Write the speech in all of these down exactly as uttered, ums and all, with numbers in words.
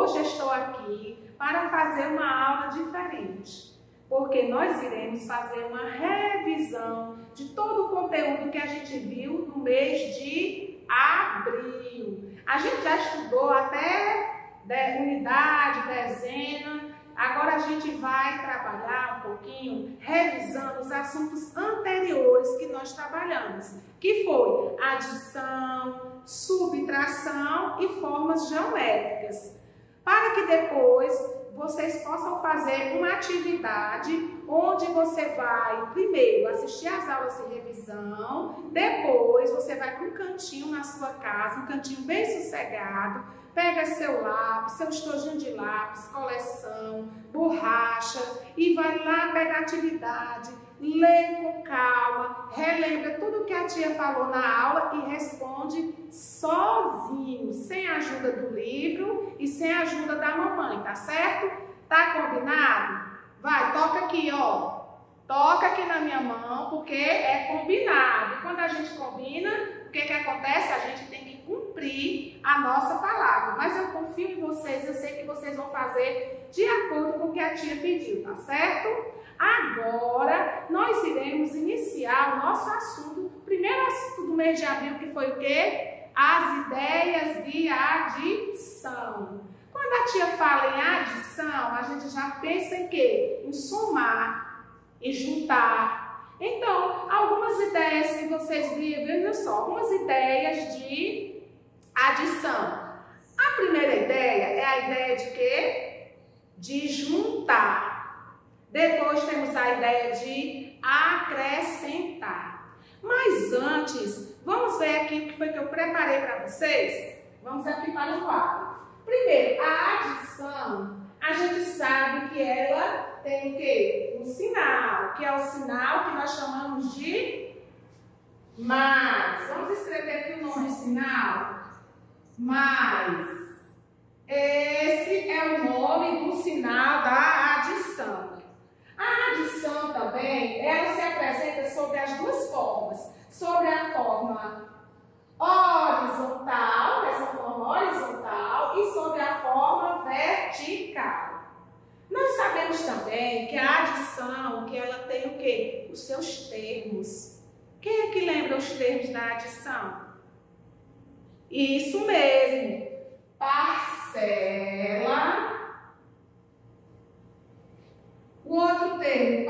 hoje estou aqui para fazer uma aula diferente, porque nós iremos fazer uma revisão de todo o conteúdo que a gente viu no mês de abril. A gente já estudou até unidade, dezena, agora a gente vai trabalhar um pouquinho revisando os assuntos anteriores que nós trabalhamos, que foi adição, subtração e formas geométricas, para que depois vocês possam fazer uma atividade onde você vai primeiro assistir às aulas de revisão, depois você vai para um cantinho na sua casa, um cantinho bem sossegado, pega seu lápis, seu estojinho de lápis, coleção, borracha e vai lá pegar a atividade, lê com calma, relembra tudo que a tia falou na aula e responde sozinho, sem a ajuda do livro e sem a ajuda da mamãe, tá certo? Tá combinado? Vai, toca aqui, ó. Toca aqui na minha mão, porque é combinado. E quando a gente combina, o que que acontece? A gente tem que cumprir a nossa palavra. Mas eu confio em vocês, eu sei que vocês vão fazer de acordo com o que a tia pediu, tá certo? Agora, nós iremos iniciar o nosso assunto, o primeiro assunto do mês de abril, que foi o quê? As ideias de adição. Quando a tia fala em adição, a gente já pensa em quê? Em somar, em juntar. Então, algumas ideias que vocês viram, veja só, algumas ideias de adição. A primeira ideia é a ideia de quê? De juntar. Depois temos a ideia de acrescentar. Mas antes, vamos ver aqui o que foi que eu preparei para vocês? Vamos aqui para o quadro. Primeiro, a adição, a gente sabe que ela tem o quê? Um sinal, que é o sinal que nós chamamos de mais. Vamos escrever aqui o nome de sinal? Mais. Esse é o nome do sinal da adição. A adição também, ela se apresenta sobre as duas formas. Sobre a forma horizontal, essa forma horizontal, e sobre a forma vertical. Nós sabemos também que a adição, que ela tem o quê? Os seus termos. Quem é que lembra os termos da adição? Isso mesmo. Parcela. O outro termo,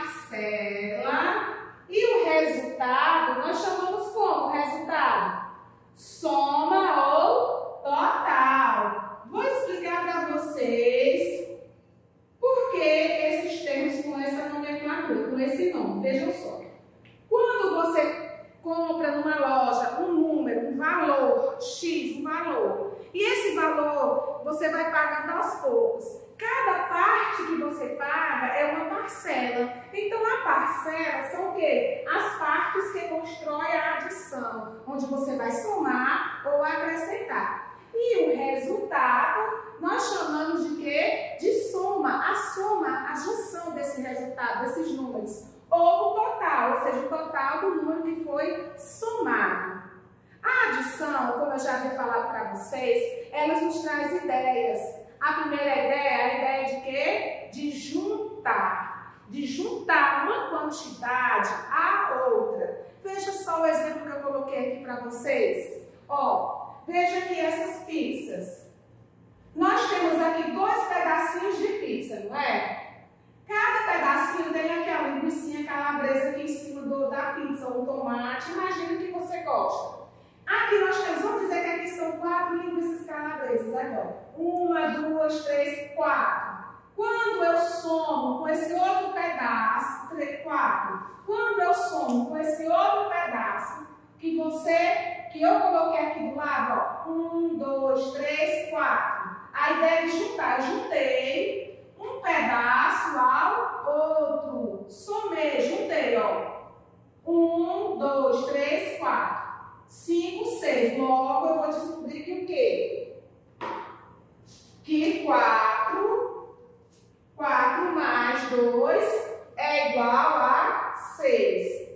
parcela. E o resultado, nós chamamos como resultado? Soma ou total. Vou explicar para vocês por que esses termos com essa nomenclatura, com esse nome. Vejam só. Quando você compra numa loja um número, um valor, X, um valor, e esse valor você vai pagando aos poucos. Cada parte que você paga é uma parcela. Então, a parcela são o quê? As partes que constroem a adição, onde você vai somar ou acrescentar. E o resultado, nós chamamos de quê? De soma. A soma, a junção desse resultado, desses números. Ou o total, ou seja, o total do número que foi somado. A adição, como eu já havia falado para vocês, ela nos traz ideias. A primeira ideia é a ideia de quê? De juntar. De juntar uma quantidade à outra. Veja só o exemplo que eu coloquei aqui para vocês. Ó, veja aqui essas pizzas. Nós temos aqui dois pedacinhos de pizza, não é? Cada pedacinho tem aquela linguiça calabresa aqui em cima do, da pizza, ou tomate. Imagina o que você gosta. Aqui nós temos, vamos dizer que aqui são quatro linguiças calabresas agora. Uma, duas, três, quatro. Quando eu somo com esse outro pedaço, três, quatro. Quando eu somo com esse outro pedaço, que você, que eu coloquei aqui do lado, ó. Um, dois, três, quatro. A ideia de juntar, eu juntei um pedaço ao outro. Somei, juntei, ó. Um, dois, três, quatro. cinco, seis. Logo, eu vou descobrir que o quê? Que quatro, quatro mais dois é igual a seis.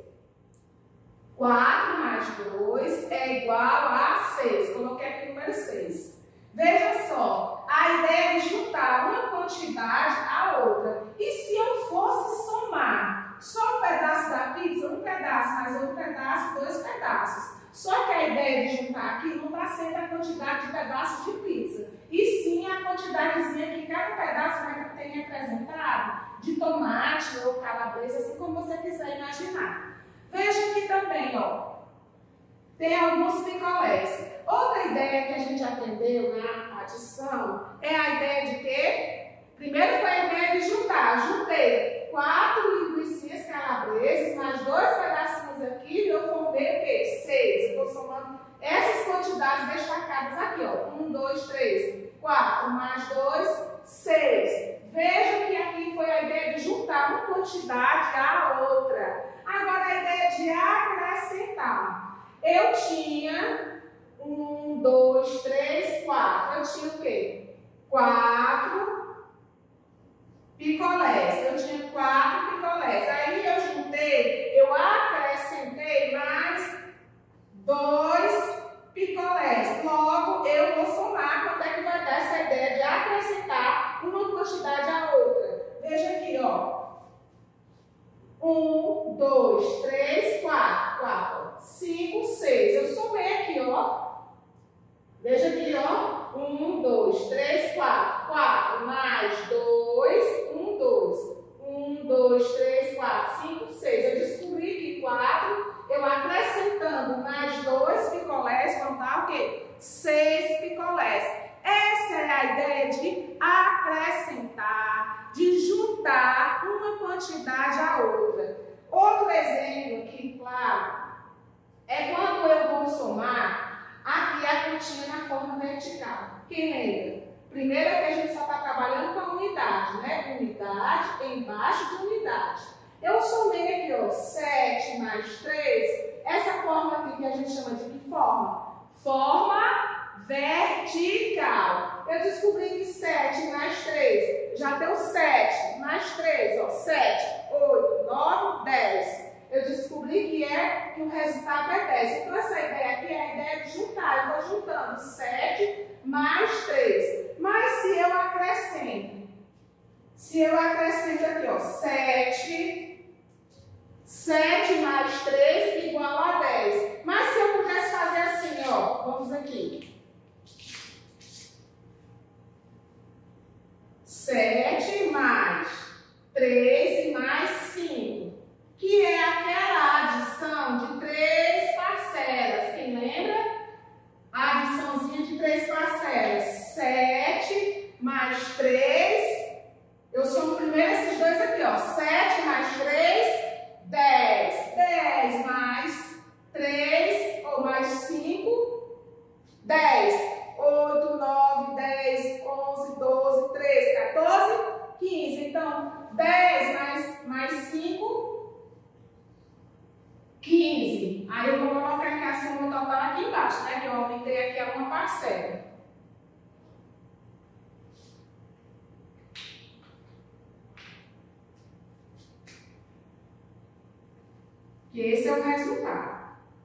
quatro mais dois é igual a seis. Coloquei aqui o número seis. Veja só, a a ideia de juntar uma quantidade à outra. E se eu fosse somar só um pedaço da pizza, um pedaço mais outro pedaço, dois pedaços. Só que a ideia de juntar aqui não está sendo a quantidade de pedaços de pizza, e sim a quantidadezinha que cada pedaço vai ter representado de tomate ou calabresa, assim como você quiser imaginar. Veja aqui também, ó, tem alguns picolés. Outra ideia que a gente aprendeu na adição é a ideia de quê? Primeiro foi a ideia de juntar. Juntei quatro linguiçinhas calabresas, mais dois pedacinhos aqui, e eu formei o quê? Seis. Eu estou somando essas quantidades destacadas aqui, ó. Um, dois, três, quatro, mais dois, seis. Veja que aqui foi a ideia de juntar uma quantidade à outra. Agora a ideia de acrescentar. Eu tinha um, dois, três, quatro. Eu tinha o quê? Quatro picolés. Eu tinha quatro picolés. Aí eu juntei, eu acrescentei mais dois picolés. Logo, eu vou somar quanto é que vai dar essa ideia de acrescentar uma quantidade à outra. Veja aqui, ó. Um, dois, três, quatro. Quatro, cinco, seis. Eu somei aqui, ó. Veja aqui, ó. Um, dois, três, quatro. Quatro mais dois. Um, dois. Um, dois, três, quatro, cinco, seis. Eu descobri que quatro, eu acrescentando mais dois picolés, vão dar o quê? Seis picolés. Essa é a ideia de acrescentar, de juntar uma quantidade à outra. Outro exemplo aqui, claro, é quando eu vou somar aqui a continha na forma vertical. Quem lembra? Primeiro é que a gente só está trabalhando com a unidade, né? Unidade embaixo de unidade. Eu somei aqui, ó, sete mais três. Essa forma aqui que a gente chama de que forma? Forma vertical. Eu descobri que sete mais três já deu sete. Mais três, ó, sete, oito, nove, dez. Eu descobri que, é, que o resultado é dez. Então, essa ideia aqui é a ideia de juntar. Eu estou juntando sete mais três. Mas se eu acrescento, se eu acrescento aqui, ó, sete, sete mais três igual a dez. Mas se eu pudesse fazer assim, ó, vamos aqui. sete mais três e mais cinco, que é aquela adição de três parcelas. Quem lembra? A adiçãozinha de três parcelas. sete mais três, eu somo primeiro esses dois aqui, ó. sete mais três, dez. dez mais três, ou mais cinco, dez. oito, nove, dez, onze, doze, treze, quatorze, quinze. Então, dez mais, mais cinco, quinze. Aí eu vou colocar aqui a soma total aqui embaixo, né? Que eu aumentei aqui a uma parcela. E esse é o resultado.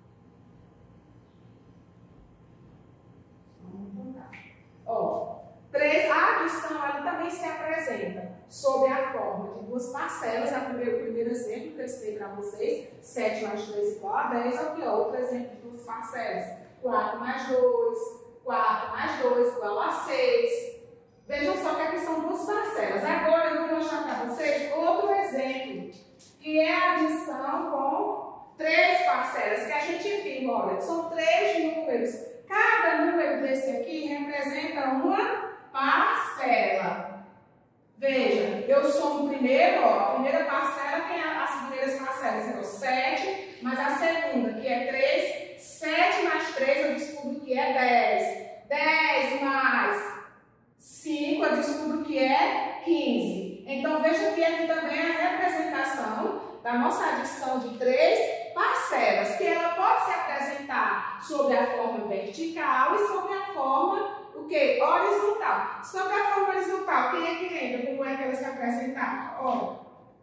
Ó, três, a adição ela também se apresenta sob a forma de duas parcelas. A primeiro, o primeiro exemplo que eu citei para vocês, sete mais três igual a dez. Aqui, ó, outro exemplo de duas parcelas, quatro mais dois, quatro mais dois igual a seis. Vejam só que aqui são duas parcelas. Agora eu vou mostrar para vocês outro exemplo, que é a adição com três parcelas, que a gente viu, olha, são três números. Cada número desse aqui representa uma parcela. Veja, eu somo primeiro, ó, a primeira parcela tem as primeiras parcelas, então sete, mas a segunda, que é três, sete mais três eu descubro que é dez. dez mais cinco eu descubro que é quinze. Então veja que aqui também é a representação da nossa adição de três parcelas, que ela pode se apresentar sob a forma vertical e sob a forma, o quê? Horizontal. Sob a forma horizontal, quem é que lembra como é que ela se apresentava? Ó,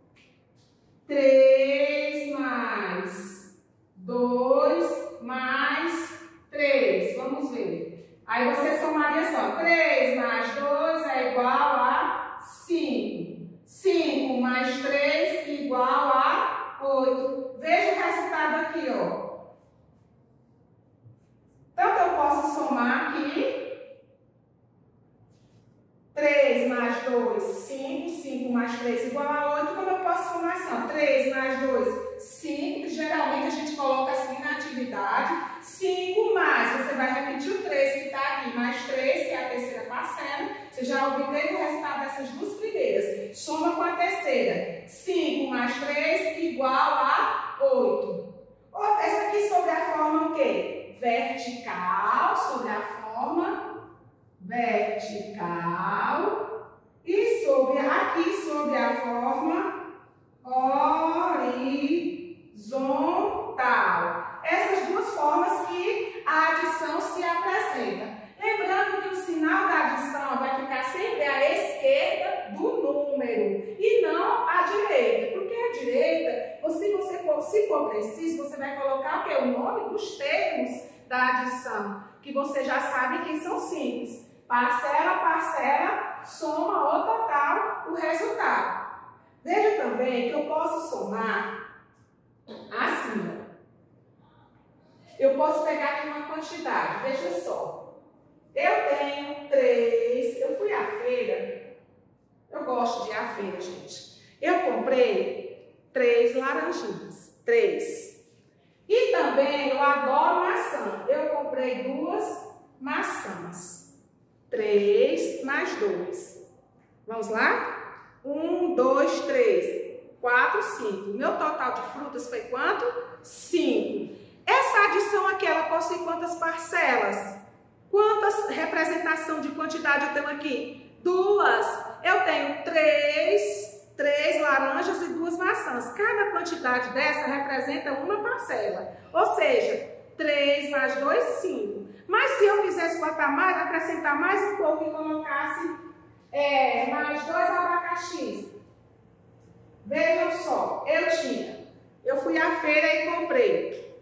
três mais dois mais três. Vamos ver. Aí você somaria só, três mais dois é igual a cinco. cinco mais três igual a oito. Veja o resultado aqui, ó. Tanto eu posso somar aqui, três mais dois, cinco, cinco mais três igual a oito, como eu posso somar assim, ó, três mais dois, cinco, que geralmente a gente coloca assim na atividade, cinco mais, você vai repetir o três que está aqui, mais três, que é a terceira parcela, você já obteve o resultado dessas duas primeiras, soma com a terceira, cinco mais três igual a oito. Essa aqui sobre a forma o quê? Vertical, sobre a forma vertical, e sobre aqui sobre a forma horizontal. Essas duas formas que a adição se apresenta. Lembrando que o sinal da adição vai ficar sempre à esquerda do número e não à direita. Porque à direita, se você for, se for preciso, você vai colocar o, que? O nome dos termos da adição, que você já sabe que são simples. Parcela, parcela, soma o total, o resultado. Veja também que eu posso somar assim, ó. Eu posso pegar aqui uma quantidade, veja só. Eu tenho três, eu fui à feira, eu gosto de ir à feira, gente. Eu comprei três laranjinhas, três. E também eu adoro maçã, eu comprei duas maçãs. três mais dois. Vamos lá? um, dois, três, quatro, cinco. Meu total de frutas foi quanto? cinco. Essa adição aqui, ela possui quantas parcelas? Quantas representação de quantidade eu tenho aqui? Duas. Eu tenho três, três laranjas e duas maçãs. Cada quantidade dessa representa uma parcela. Ou seja, três mais dois, cinco. Mas se eu quisesse botar mais, acrescentar mais um pouco e colocasse é, mais dois abacaxis. Vejam só, eu tinha, eu fui à feira e comprei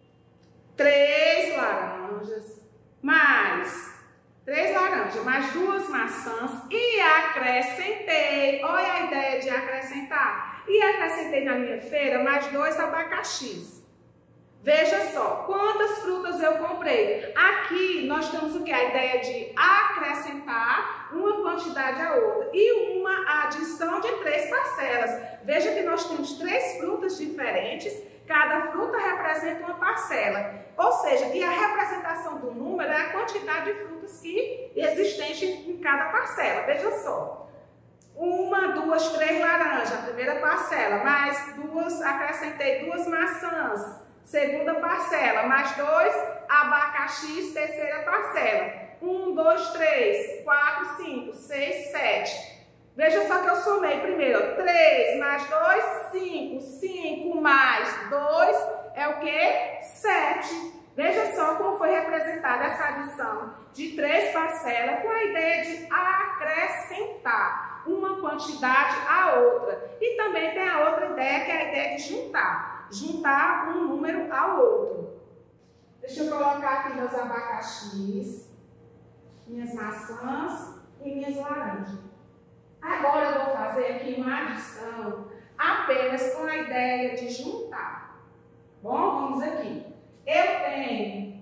três laranjas, mais três laranjas, mais duas maçãs e acrescentei, olha a ideia de acrescentar, e acrescentei na minha feira mais dois abacaxis. Veja só, quantas frutas eu comprei. Aqui nós temos o que? A ideia de acrescentar uma quantidade à outra e uma adição de três parcelas. Veja que nós temos três frutas diferentes, cada fruta representa uma parcela. Ou seja, e a representação do número é a quantidade de frutas que existente em cada parcela. Veja só. Uma, duas, três laranjas, a primeira parcela, mais duas, acrescentei duas maçãs. Segunda parcela, mais dois abacaxis, terceira parcela. Um, dois, três, quatro, cinco, seis, sete. Veja só que eu somei primeiro. três mais dois, cinco. cinco mais dois é o quê? sete. Veja só como foi representada essa adição de três parcelas com a ideia de acrescentar uma quantidade à outra. E também tem a outra ideia, que é a ideia de juntar. Juntar um número ao outro. Deixa eu colocar aqui meus abacaxis, minhas maçãs e minhas laranjas. Agora eu vou fazer aqui uma adição apenas com a ideia de juntar. Bom, vamos aqui. Eu tenho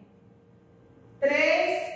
três,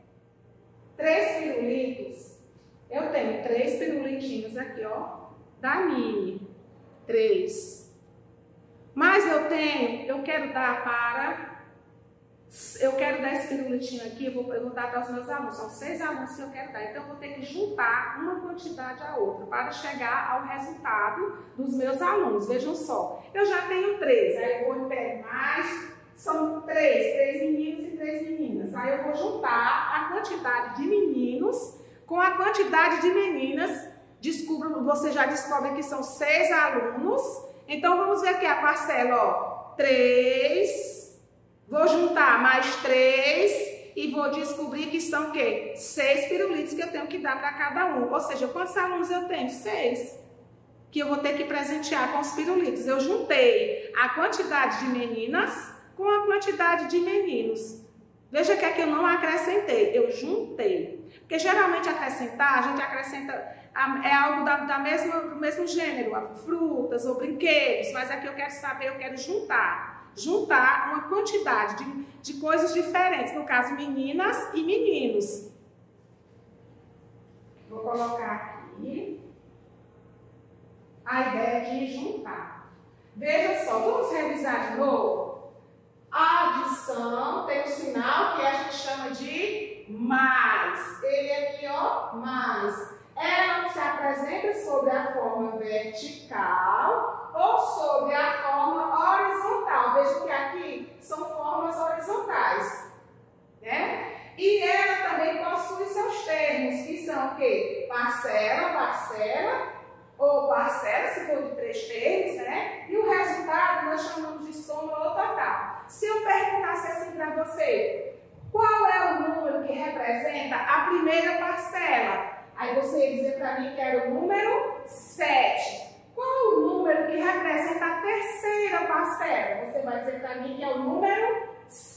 três pirulitos. Eu tenho três pirulitinhos aqui, ó, da Mini. Três. Mas eu tenho, eu quero dar para, eu quero dar esse pirulitinho aqui, eu vou, eu vou dar para os meus alunos, são seis alunos que eu quero dar, então eu vou ter que juntar uma quantidade à outra para chegar ao resultado dos meus alunos. Vejam só, eu já tenho três, aí eu vou pegar mais, são três, três meninos e três meninas, aí eu vou juntar a quantidade de meninos com a quantidade de meninas, descubro, você já descobre que são seis alunos. Então, vamos ver aqui a parcela, ó, três, vou juntar mais três e vou descobrir que são o quê? seis pirulitos que eu tenho que dar para cada um. Ou seja, quantos alunos eu tenho? seis. Que eu vou ter que presentear com os pirulitos. Eu juntei a quantidade de meninas com a quantidade de meninos. Veja que aqui eu não acrescentei, eu juntei. Porque geralmente acrescentar, a gente acrescenta, é algo da, da mesma, do mesmo gênero, frutas ou brinquedos, mas aqui eu quero saber, eu quero juntar. Juntar uma quantidade de, de coisas diferentes, no caso meninas e meninos. Vou colocar aqui a ideia de juntar. Veja só, vamos revisar de novo? A adição tem um sinal que a gente chama de mais. Ele aqui, ó, mais. Ela se apresenta sobre a forma vertical ou sobre a forma horizontal. Veja que aqui são formas horizontais, né? E ela também possui seus termos, que são o quê? Parcela, parcela, ou parcela, se for de três termos, né? E o resultado nós chamamos de soma ou total. Se eu perguntasse assim para você, qual é o número que representa a primeira parcela? Aí você ia dizer para mim que era o número sete. Qual o número que representa a terceira parcela? Você vai dizer para mim que é o número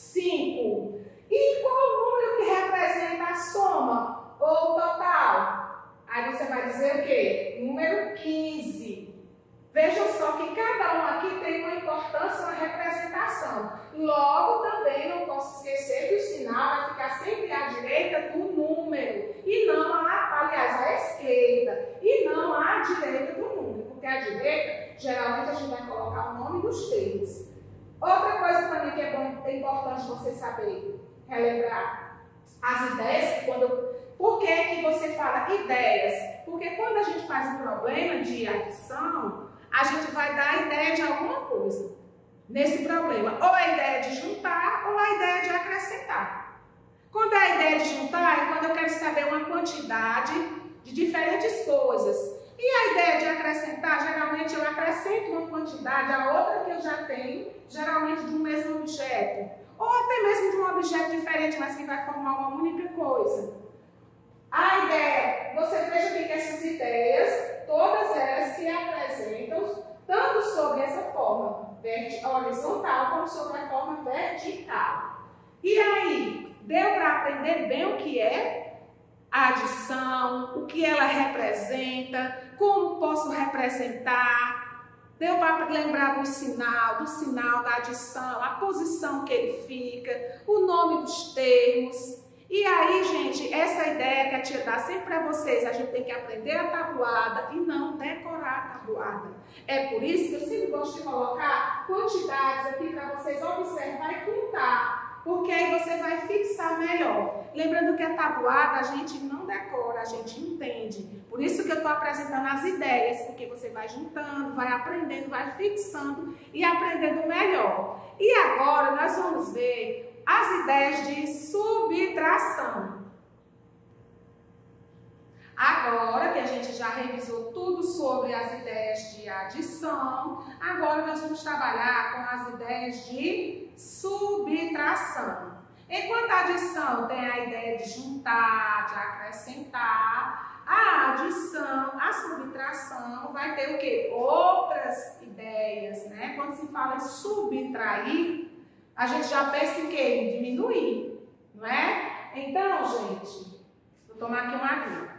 cinco. E qual o número que representa a soma ou total? Aí você vai dizer o quê? Número quinze. Vejam só que cada um aqui tem uma importância, uma representação. Logo, também não posso esquecer que o sinal vai ficar sempre à direita do número. E não, a, aliás, à esquerda. E não à direita do número. Porque à direita, geralmente, a gente vai colocar o nome dos termos. Outra coisa também que é, bom, é importante você saber, relembrar as ideias, que quando... Por que que você fala ideias? Porque quando a gente faz um problema de adição, a gente vai dar a ideia de alguma coisa nesse problema. Ou a ideia de juntar, ou a ideia de acrescentar. Quando é a ideia de juntar, é quando eu quero saber uma quantidade de diferentes coisas. E a ideia de acrescentar, geralmente eu acrescento uma quantidade a outra que eu já tenho, geralmente de um mesmo objeto. Ou até mesmo de um objeto diferente, mas que vai formar uma única coisa. A ideia, você veja bem que essas ideias, todas elas se apresentam tanto sobre essa forma horizontal como sobre a forma vertical. E aí, deu para aprender bem o que é a adição, o que ela representa, como posso representar? Deu para lembrar do sinal, do sinal da adição, a posição que ele fica, o nome dos termos. E aí, gente, essa ideia que a tia dá sempre para vocês, a gente tem que aprender a tabuada e não decorar a tabuada. É por isso que eu sempre gosto de colocar quantidades aqui para vocês observar e contar, porque aí você vai fixar melhor. Lembrando que a tabuada a gente não decora, a gente entende. Por isso que eu estou apresentando as ideias, porque você vai juntando, vai aprendendo, vai fixando e aprendendo melhor. E agora nós vamos ver as ideias de subtração. Agora que a gente já revisou tudo sobre as ideias de adição, agora nós vamos trabalhar com as ideias de subtração. Enquanto a adição tem a ideia de juntar, de acrescentar, a adição, a subtração vai ter o quê? Outras ideias, né? Quando se fala em subtrair, a gente já pensa em quê? Em diminuir, não é? Então, gente, vou tomar aqui uma aguinha.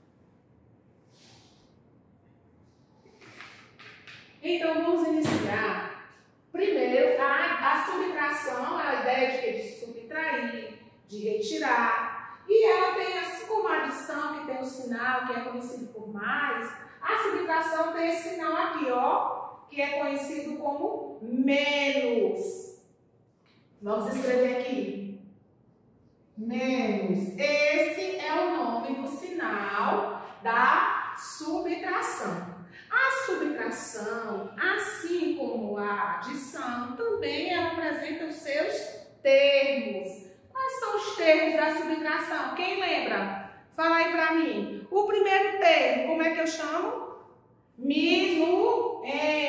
Então, vamos iniciar. Primeiro, a, a subtração, a ideia de, de subtrair, de retirar. E ela tem, assim como a adição, que tem o sinal, que é conhecido por mais, a subtração tem esse sinal aqui, ó, que é conhecido como menos. Vamos escrever aqui. Menos. Esse é o nome do sinal da subtração. A subtração, assim como a adição, também ela apresenta os seus termos. Quais são os termos da subtração? Quem lembra? Fala aí pra mim. O primeiro termo, como é que eu chamo? Minuendo.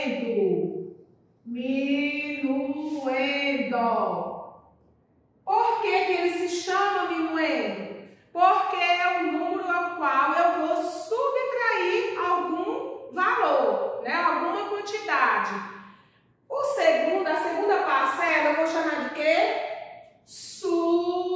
Minuendo. Por que que ele se chama minuendo? Porque é o número ao qual eu vou subtrair algum valor, né? Alguma quantidade. O segundo, a segunda parcela, eu vou chamar de quê? Subtração.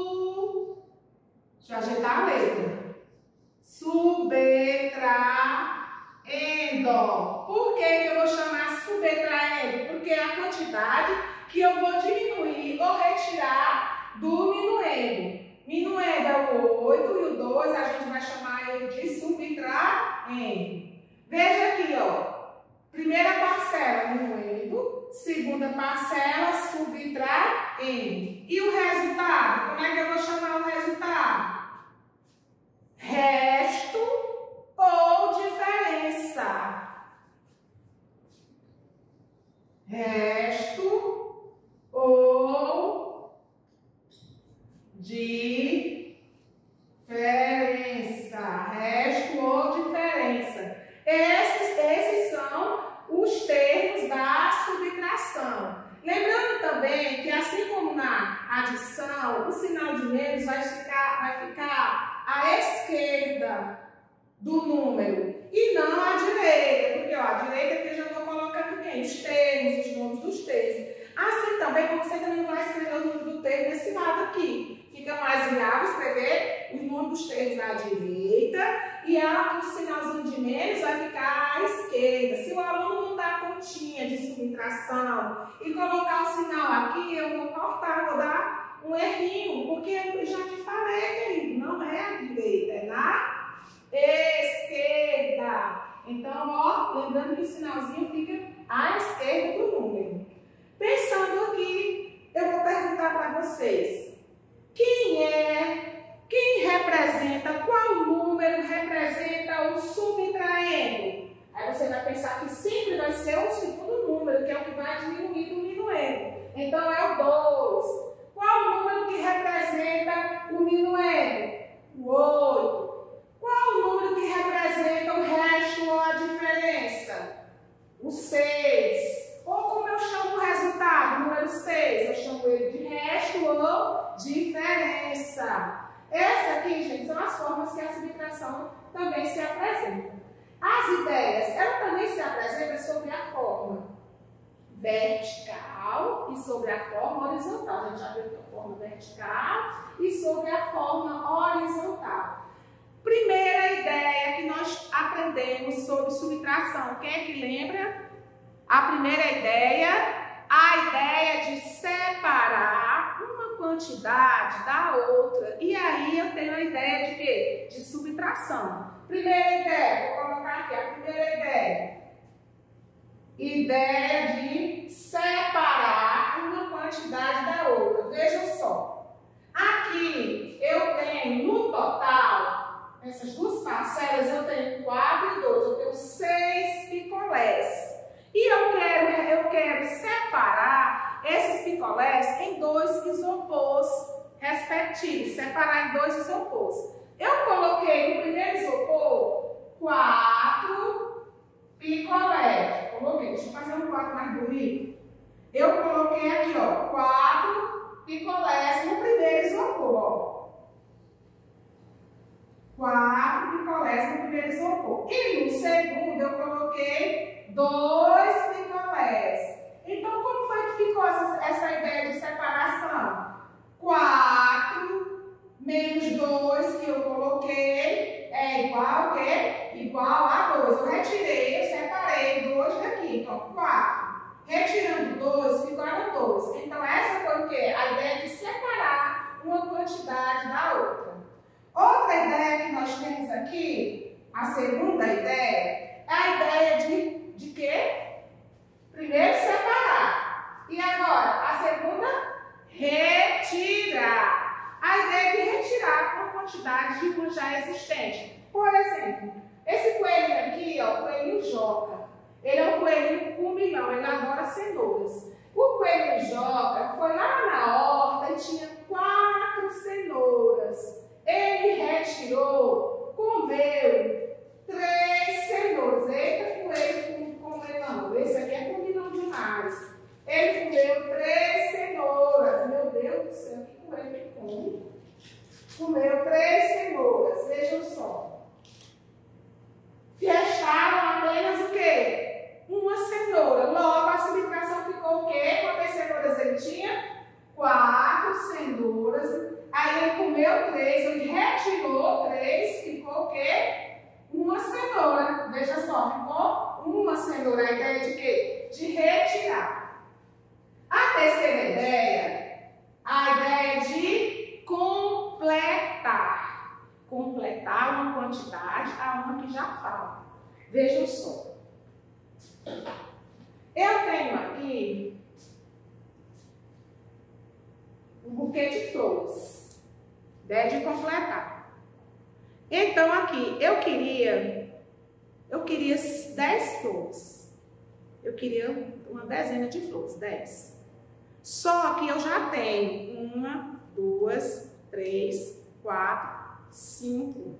diferença. Resto ou diferença. Esses, esses são os termos da subtração. Lembrando também que, assim como na adição, o sinal de menos vai ficar, vai ficar à esquerda do número e não à direita, porque ó, à direita aqui eu já estou colocando quem? Os termos, os nomes dos termos. Assim também, você também vai escrever o número do termo desse lado aqui. Fica mais viável escrever os nomes dos termos à direita e a, o sinalzinho de menos vai ficar à esquerda. Se o aluno não dá continha de subtração e colocar o sinal aqui, eu vou cortar, vou dar um errinho, porque eu já te falei, querido, não é à direita, é na esquerda. Então, ó, lembrando que o sinalzinho fica à esquerda do número. Pensando aqui, eu vou perguntar para vocês, quem é, quem representa, qual número representa o subtraindo? Aí você vai pensar que sempre vai ser o segundo número, que é o que vai diminuir do minuendo. Então é o dois. Qual número que representa o minuendo? O oito. Qual número que representa o resto ou a diferença? O seis. Ou como eu chamo o resultado, número seis, eu chamo ele de resto ou diferença. Essa aqui, gente, são as formas que a subtração também se apresenta. As ideias, ela também se apresenta sobre a forma vertical e sobre a forma horizontal. A gente já viu a forma vertical e sobre a forma horizontal. Primeira ideia que nós aprendemos sobre subtração. Quem é que lembra? A primeira ideia, a ideia de separar uma quantidade da outra. E aí eu tenho a ideia de quê? De subtração. Primeira ideia, vou colocar aqui a primeira ideia. Ideia de separar uma quantidade da outra. Vejam só. Aqui eu tenho no total, essas duas parcelas eu tenho quatro e dois. Eu tenho seis picolés. E eu quero, eu quero separar esses picolés em dois isopores respectivos. Separar em dois isopores. Eu coloquei no primeiro isopor quatro picolés. Coloquei, deixa eu fazer um quadro mais bonito. Eu coloquei aqui, ó, quatro picolés no primeiro isopor, ó. Quatro picolés no primeiro isopor. E no segundo eu coloquei dois picolés. Então, como foi que ficou essa, essa ideia de separação? quatro menos dois que eu coloquei é igual a quê? Igual a dois. Eu retirei, eu separei dois daqui. Então, quatro. Retirando dois, ficou a dois. Então, essa foi o quê? A ideia de separar uma quantidade da outra. Outra ideia que nós temos aqui, a segunda ideia, é a ideia de, de quê? Primeiro, separar. E agora, a segunda, retirar. A ideia de retirar uma quantidade de uma já existente. Por exemplo, esse coelho aqui, ó, o coelho Joca. Ele é um coelho com milhão, ele adora cenouras. O coelho Joca foi lá na horta e tinha quatro cenouras. Ele retirou, comeu três cenouras. Eita, coelho comeu, esse aqui é combinão demais. Ele comeu três cenouras. Meu Deus do céu, que coelho que come? Comeu três cenouras, vejam só. Fecharam apenas o quê? Uma cenoura. Logo, a subtração ficou o quê? Quantas cenouras ele tinha? Quatro cenouras. Aí ele comeu três, ele retirou três, ficou o quê? Uma cenoura. Veja só, ficou uma cenoura. A ideia de quê? De retirar. A terceira ideia, a ideia de completar. Completar uma quantidade a uma que já falta. Vejam só. Eu tenho aqui um buquê de flores. Ideia de completar. Então, aqui, eu queria, eu queria dez flores. Eu queria uma dezena de flores, dez. Só que eu já tenho uma, duas, três, quatro, cinco.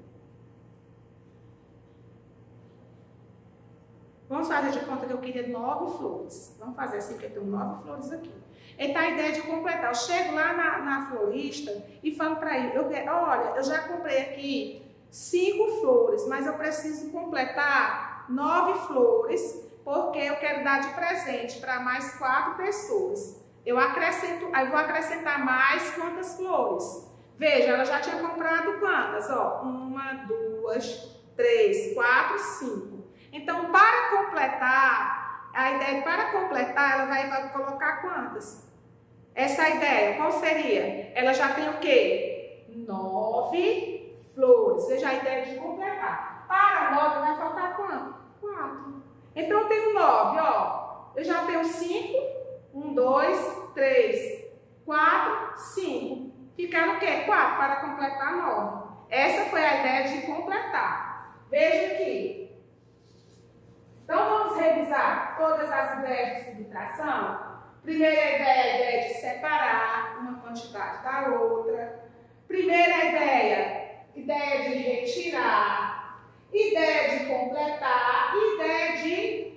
Vamos fazer de conta que eu queria nove flores. Vamos fazer assim, que eu tenho nove flores aqui. Então, a ideia de completar. Eu chego lá na, na florista e falo para ele, eu, olha, eu já comprei aqui cinco flores, mas eu preciso completar nove flores, porque eu quero dar de presente para mais quatro pessoas. Eu acrescento, aí vou acrescentar mais quantas flores? Veja, ela já tinha comprado quantas? Ó, uma, duas, três, quatro, cinco. Então, para completar, a ideia de para completar, ela vai, vai colocar quantas? Essa ideia, qual seria? Ela já tem o quê? Nove flores. Veja a ideia de completar. Para nove vai faltar quanto? Quatro. Então, eu tenho nove, ó. Eu já tenho cinco. Um, dois, três, quatro, cinco. Ficaram o quê? Quatro para completar nove. Essa foi a ideia de completar. Veja aqui. Então, vamos revisar todas as ideias de subtração. Primeira ideia, a ideia de separar uma quantidade da outra. Primeira ideia, ideia de retirar. Ideia de completar. Ideia de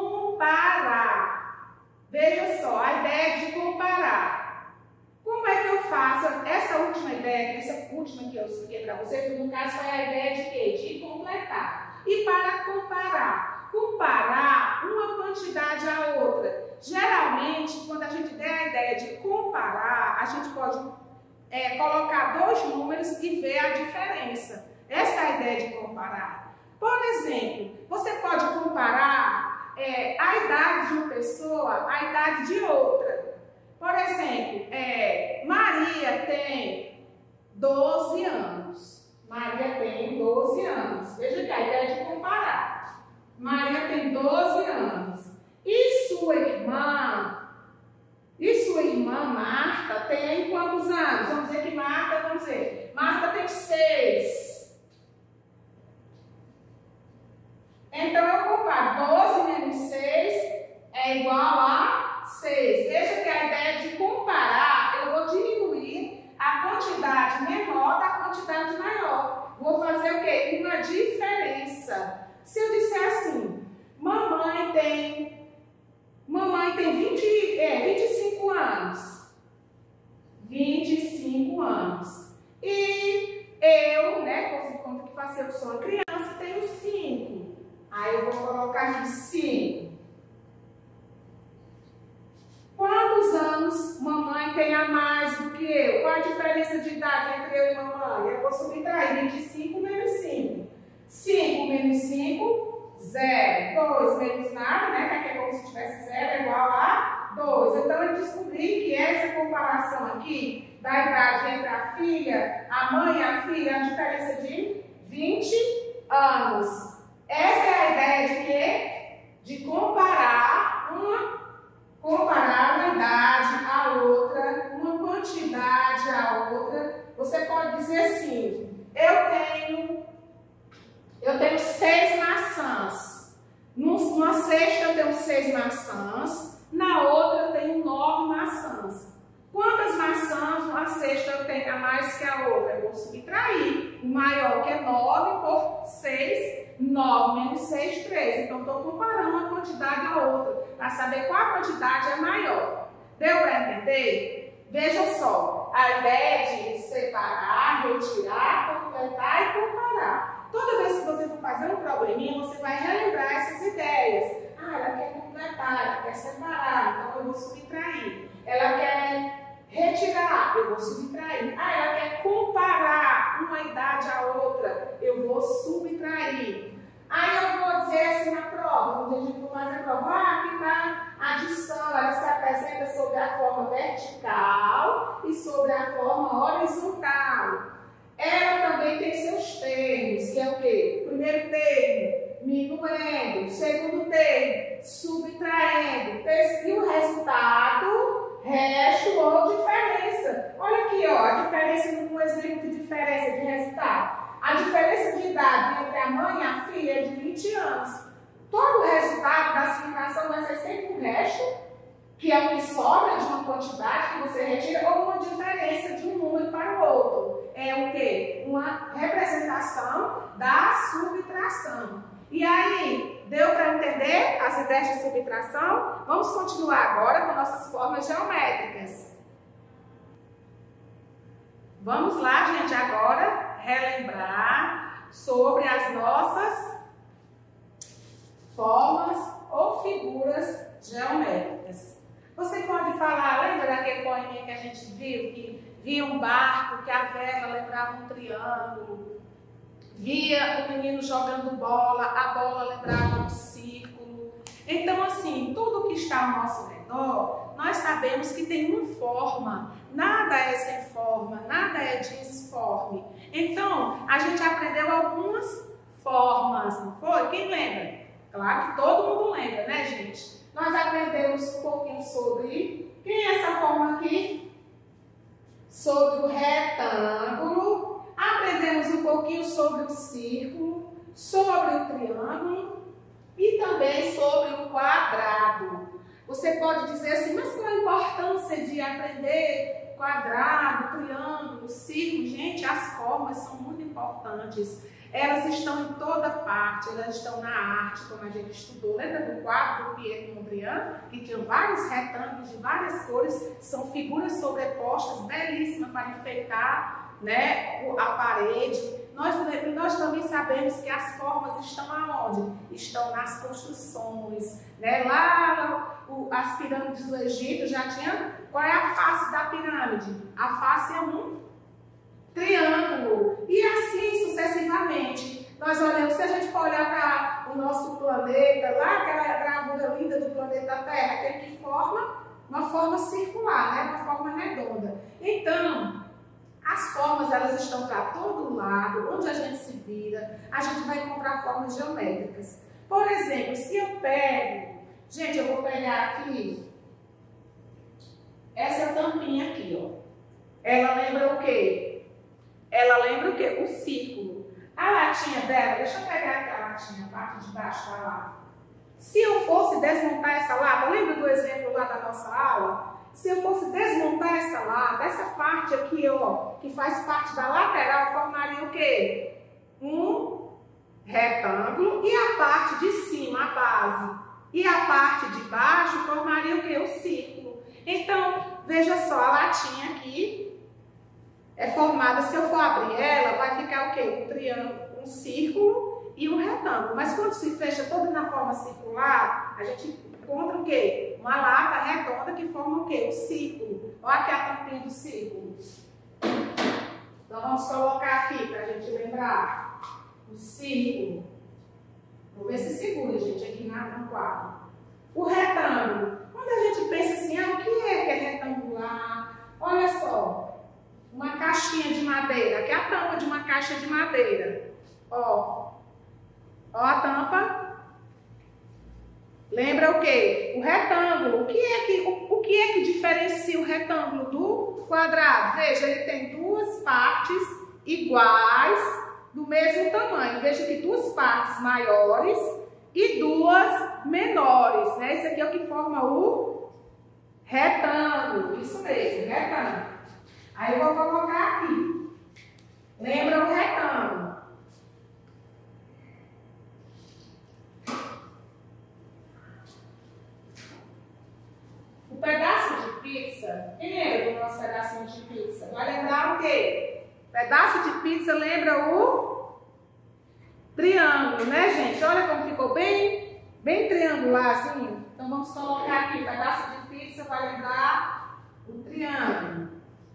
comparar. Veja só, a ideia de comparar. Como é que eu faço? Essa última ideia, essa última que eu expliquei para vocês, no caso, foi a ideia de quê? De completar. E para comparar. Comparar uma quantidade à outra. Geralmente, quando a gente der a ideia de comparar, a gente pode é, colocar dois números e ver a diferença. Essa é a ideia de comparar. Por exemplo, você pode comparar é, a idade de uma pessoa à idade de outra. Por exemplo, é, Maria tem doze anos. Maria tem doze anos. Veja que a ideia de comparar. Maria tem doze anos. E sua irmã, e sua irmã Marta tem quantos anos? Vamos dizer que Marta, vamos dizer, Marta tem seis. Então eu comparo doze menos seis é igual a seis. Veja que a ideia de comparar, eu vou diminuir a quantidade menor da quantidade maior. Vou fazer o quê? Uma diferença. Se eu disser assim, mamãe tem, mamãe tem vinte, é, vinte e cinco anos. vinte e cinco anos. E eu, né, por conta que faço, eu sou uma criança, tenho cinco. Aí eu vou colocar aqui cinco. Quantos anos mamãe tem a mais do que eu? Qual a diferença de idade entre eu e mamãe? Eu vou subtrair vinte e cinco menos cinco. cinco menos cinco, zero. dois menos nada, né? Que aqui é como se tivesse zero, é igual a dois. Então, eu descobri que essa comparação aqui da idade entre a filha, a mãe e a filha, é a diferença de vinte anos. Essa é a ideia de quê? De comparar uma, comparar uma idade à outra, uma quantidade à outra. Você pode dizer assim, eu tenho... Eu tenho seis maçãs. Numa cesta eu tenho seis maçãs. Na outra eu tenho nove maçãs. Quantas maçãs numa cesta eu tenho a mais que a outra? Eu vou subtrair. O maior que é nove por seis. nove menos seis, três. Então estou comparando uma quantidade à outra. Para saber qual quantidade é maior. Deu para entender? Veja só. A ideia de separar, retirar, completar e comparar. Toda vez que você for fazer um probleminha, você vai relembrar essas ideias. Ah, ela quer completar, ela quer separar, então eu vou subtrair. Ela quer retirar, eu vou subtrair. Ah, ela quer comparar uma idade à outra, eu vou subtrair. Aí eu vou dizer assim na prova, quando a gente for fazer a prova, ah, aqui está a adição, ela se apresenta sobre a forma vertical e sobre a forma horizontal. Ela também tem seus termos, que é o quê? Primeiro termo, minuendo. Segundo termo, subtraindo. E o resultado, resto ou diferença. Olha aqui, ó, a diferença, um exemplo de diferença de resultado. A diferença de idade entre a mãe e a filha é de vinte anos. Todo o resultado da subtração vai ser sempre o resto, que é o que sobra de uma quantidade que você retira, ou uma diferença de um número para o outro. operação da subtração. E aí, deu para entender as ideias de subtração? Vamos continuar agora com nossas formas geométricas. Vamos lá, gente, agora relembrar sobre as nossas formas ou figuras geométricas. Você pode falar, lembra daquele poeminha que a gente viu, que via um barco, que a vela lembrava um triângulo, via o menino jogando bola, a bola lembrava um círculo. Então, assim, tudo que está ao nosso redor, nós sabemos que tem uma forma. Nada é sem forma, nada é disforme. Então, a gente aprendeu algumas formas, não foi? Quem lembra? Claro que todo mundo lembra, né, gente? Nós aprendemos um pouquinho sobre... Quem é essa forma aqui? Sobre o retângulo. Aprendemos um pouquinho sobre o círculo, sobre o triângulo e também sobre o quadrado. Você pode dizer assim, mas qual a importância de aprender quadrado, triângulo, círculo? Gente, as formas são muito importantes. Elas estão em toda parte, elas estão na arte, como a gente estudou. Lembra do quadro do Pietro Mondrian, que tinha vários retângulos de várias cores, são figuras sobrepostas, belíssimas para enfeitar, né, a parede. Nós, nós também sabemos que as formas estão aonde? Estão nas construções, né? Lá o, as pirâmides do Egito já tinha. Qual é a face da pirâmide? A face é um triângulo. E assim sucessivamente. Nós olhamos, se a gente for olhar para o nosso planeta, lá aquela gravura linda do planeta Terra, aquele que forma uma forma circular, né? Uma forma redonda. Então, as formas, elas estão para todo lado, onde a gente se vira, a gente vai encontrar formas geométricas. Por exemplo, se eu pego, gente, eu vou pegar aqui, essa tampinha aqui, ó. Ela lembra o quê? Ela lembra o quê? O círculo. A latinha dela, deixa eu pegar aqui a latinha, a parte de baixo da lata. Se eu fosse desmontar essa lata, lembra do exemplo lá da nossa aula? Se eu fosse desmontar essa lata, essa parte aqui, ó, que faz parte da lateral, formaria o quê? Um retângulo. E a parte de cima, a base, e a parte de baixo formaria o quê? O círculo. Então, veja só, a latinha aqui é formada, se eu for abrir ela, vai ficar o quê? Um triângulo, um círculo e um retângulo. Mas quando se fecha toda na forma circular, a gente encontra o quê? Uma lata redonda que forma o quê? O círculo. Olha aqui a tampinha do círculo. Então vamos colocar aqui para a gente lembrar. O círculo. Vou ver se segura, gente, aqui no quadro. O retângulo. Quando a gente pensa assim, ah, o que é que é retangular? Olha só. Uma caixinha de madeira. Aqui é a tampa de uma caixa de madeira. Ó. Ó a tampa. Lembra o quê? O retângulo. O que é que, o, o que, é que diferencia o retângulo do quadrado? Veja, ele tem duas partes iguais, do mesmo tamanho. Veja que duas partes maiores e duas menores, né? Esse aqui é o que forma o retângulo. Isso mesmo, retângulo. Aí eu vou colocar aqui. Lembra o retângulo? O pedaço de pizza, quem lembra do nosso pedacinho de pizza? Vai lembrar o quê? Pedaço de pizza lembra o triângulo, né, gente? Olha como ficou bem, bem triangularzinho. Então vamos colocar aqui, pedaço de pizza vai lembrar o triângulo.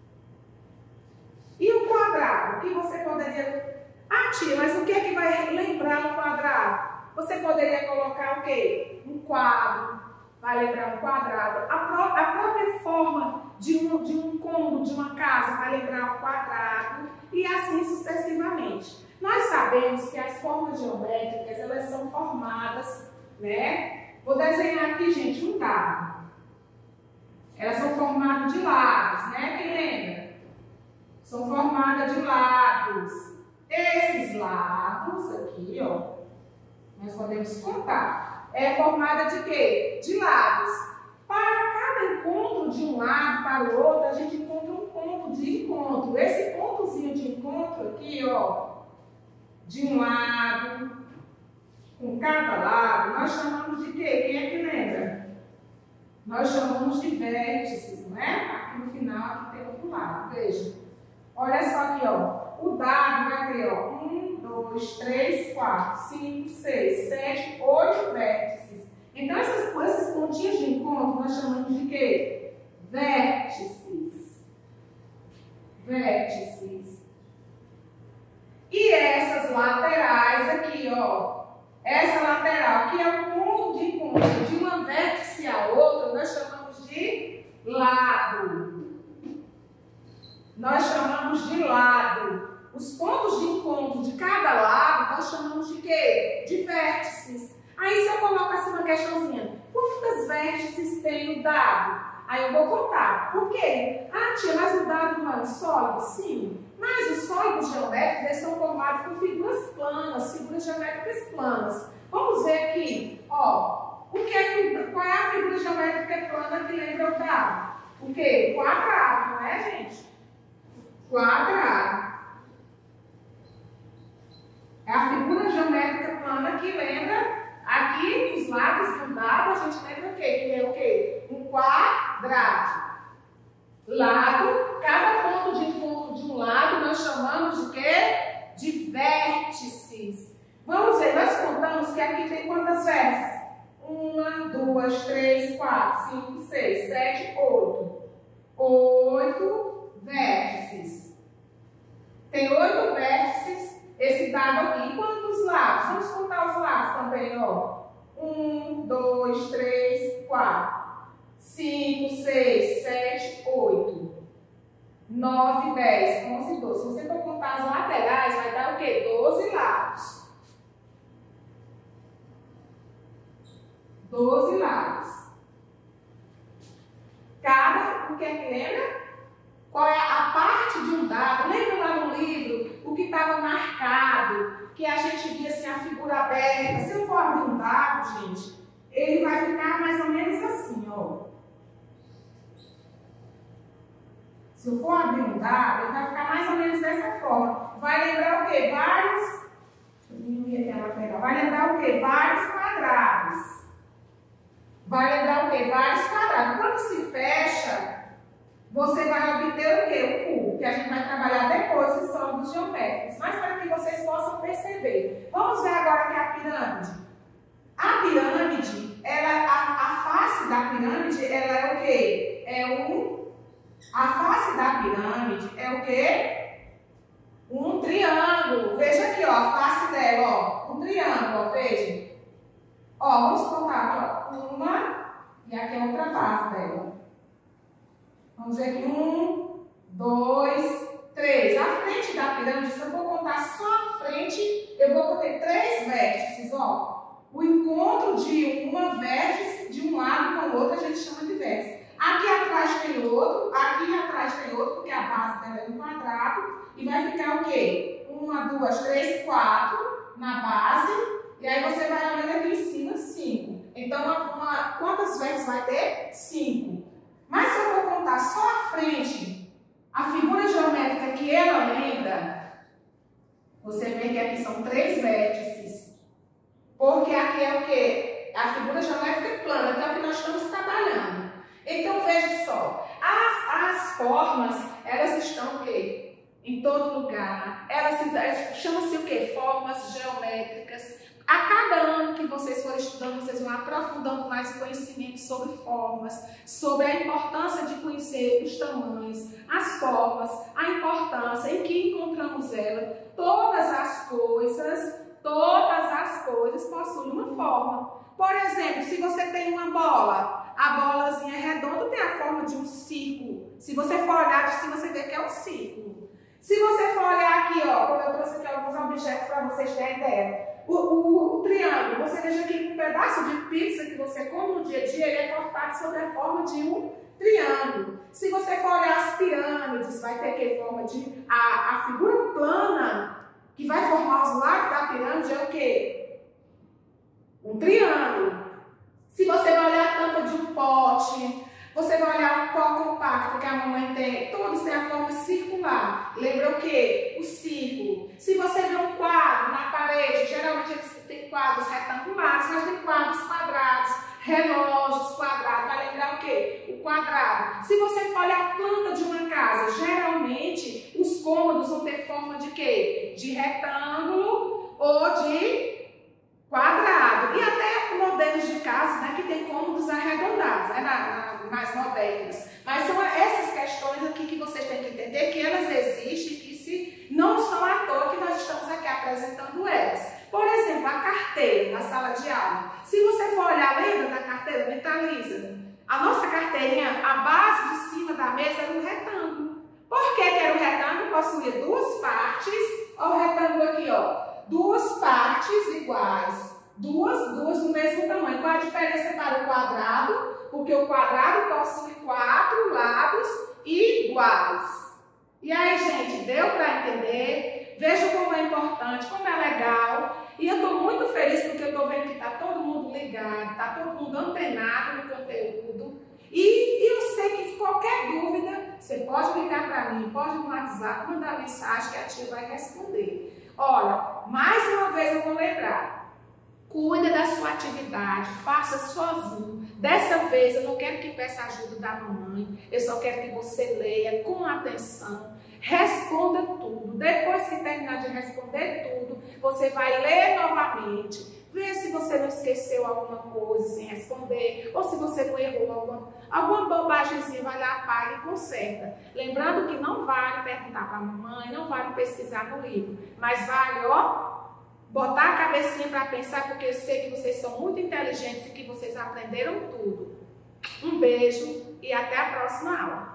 E o quadrado? O que você poderia... Ah, tia, mas o que é que vai lembrar o quadrado? Você poderia colocar o quê? Um quadro. Vai lembrar um quadrado. A, pró a própria forma de um, de um cômodo, de uma casa, vai lembrar um quadrado. E assim sucessivamente. Nós sabemos que as formas geométricas, elas são formadas, né? Vou desenhar aqui, gente, um dado. Elas são formadas de lados, né? Quem lembra? São formadas de lados. Esses lados aqui, ó, nós podemos contar. É formada de quê? De lados. Para cada encontro de um lado para o outro, a gente encontra um ponto de encontro. Esse pontozinho de encontro aqui, ó, de um lado, com cada lado, nós chamamos de quê? Quem é que lembra? Nós chamamos de vértices, não é? Aqui no final, aqui tem outro lado. Veja. Olha só aqui, ó. O dado vai ter, ó, um, dois, três, quatro, cinco, seis, sete, oito vértices. Então, esses, esses pontinhos de encontro nós chamamos de quê? Vértices. Vértices. E essas laterais aqui, ó. Essa lateral, que é o ponto de encontro de uma vértice a outra, nós chamamos de lado. Nós chamamos de lado. Os pontos de encontro de cada lado, nós chamamos de quê? De vértices. Aí, se eu coloco assim uma questãozinha, quantas vértices tem o dado? Aí eu vou contar. Por quê? Ah, tia, mas o dado não é um sólido? Sim. Mas os sólidos geométricos, eles são formados por figuras planas, figuras geométricas planas. Vamos ver aqui, ó, o que é que, qual é a figura geométrica plana que lembra o dado? O quê? Quadrado, não é, gente? Quadrado. É a figura geométrica plana que lembra, aqui os lados do dado, a gente lembra o quê? Que é o quê? Um quadrado. Lado, cada ponto de encontro de um lado nós chamamos de quê? De vértices. Vamos ver, nós contamos que aqui tem quantas vértices? Uma, duas, três, quatro, cinco, seis, sete, oito. Oito vértices. Tem oito vértices esse dado aqui. E quantos lados? Vamos contar os lados também, ó. Um, dois, três, quatro. cinco, seis, sete, oito, nove, dez, onze, doze. Se você for contar as laterais, vai dar o quê? doze lados. doze lados. Cada, o que é que lembra? Qual é a parte de um dado? Lembra lá no livro o que estava marcado, que a gente via assim a figura aberta? Se eu for abrir um dado, gente, ele vai ficar mais ou menos assim, ó. Se eu for abrir um dado, ele vai ficar mais ou menos dessa forma. Vai lembrar o quê? Vários. Vai lembrar o quê? Vários quadrados. Vai lembrar o quê? Vários quadrados. Quando se fecha, você vai obter o quê? O cubo, que a gente vai trabalhar depois em sólidos geométricos. Mas para que vocês possam perceber. Vamos ver agora que é a pirâmide. A pirâmide, ela, a, a face da pirâmide, ela é o quê? É um. A face da pirâmide é o quê? Um triângulo. Veja aqui, ó, a face dela, ó. Um triângulo, ó, veja. Ó, vamos contar aqui, ó. Uma e aqui é outra base dela. Vamos ver aqui. Um, dois, três. A frente da pirâmide, se eu for contar só a frente, eu vou ter três vértices, ó. O encontro de uma vértice de um lado com o outro, a gente chama de vértice. Aqui atrás tem outro, aqui atrás tem outro, porque a base dela é um quadrado. E vai ficar o quê? Uma, duas, três, quatro na base. E aí você vai olhando aqui em cima, cinco. Então, uma, uma, quantas vértices vai ter? Cinco. Mas se eu for contar só a frente, a figura geométrica que ela lembra, você vê que aqui são três vértices. Porque aqui é o quê? A figura geométrica plana, que é o que nós estamos trabalhando. Então, veja só, as, as formas, elas estão o quê? Em todo lugar. Elas, elas chamam-se o quê? Formas geométricas. A cada ano que vocês forem estudando, vocês vão aprofundando mais conhecimento sobre formas, sobre a importância de conhecer os tamanhos, as formas, a importância em que encontramos ela. Todas as coisas, todas as coisas possuem uma forma. Por exemplo, se você tem uma bola, a bolazinha redonda tem a forma de um círculo. Se você for olhar de cima, você vê que é um círculo. Se você for olhar aqui, ó, quando eu trouxe aqui alguns objetos para vocês terem ideia, o, o, o triângulo, você veja que um pedaço de pizza que você come no dia a dia, ele é cortado sob a forma de um triângulo. Se você for olhar as pirâmides, vai ter que forma de a, a figura plana que vai formar os lados da pirâmide é o quê? Um triângulo. Se você vai olhar a tampa de um pote, você vai olhar um pó compacto que a mamãe tem, todos têm a forma circular. retangular, lembra o quê? O círculo. Se você vê um quadro na parede, geralmente eles têm quadros retangulares, mas tem quadros quadrados, relógios quadrados, vai lembrar o quê? O quadrado. Se você for olhar a planta de uma casa, geralmente os cômodos vão ter forma de quê? De retângulo ou de quadrado. E até modelos de casas, né, que tem cômodos arredondados, né, na, na, mais modernos. Mas são essas questões aqui que vocês têm que entender que elas existem, que se não são à toa que nós estamos aqui apresentando elas. Por exemplo, a carteira na sala de aula. Se você for olhar, lembra da carteira? Mentaliza. A nossa carteirinha, a base de cima da mesa era um retângulo. Por que que era um retângulo? Possuía duas partes. Olha o retângulo aqui, ó. Duas partes iguais. Duas, duas do mesmo tamanho. Qual a diferença para o quadrado? Porque o quadrado possui quatro lados iguais. E aí, gente, deu para entender? Veja como é importante, como é legal. E eu estou muito feliz porque eu estou vendo que está todo mundo ligado, está todo mundo antenado no conteúdo. E eu sei que qualquer dúvida, você pode ligar para mim, pode no WhatsApp, mandar mensagem que a tia vai responder. Olha, mais uma vez eu vou lembrar. Cuida da sua atividade, faça sozinho. Dessa vez eu não quero que peça ajuda da mamãe, eu só quero que você leia com atenção, responda tudo. Depois que terminar de responder tudo, você vai ler novamente, ver se você não esqueceu alguma coisa sem responder, ou se você não errou alguma, alguma bobagemzinha, vai lá, apaga e conserta. Lembrando que não vale perguntar para a mamãe, não vale pesquisar no livro, mas vale, ó, botar a cabecinha para pensar, porque eu sei que vocês são muito inteligentes e que vocês aprenderam tudo. Um beijo e até a próxima aula.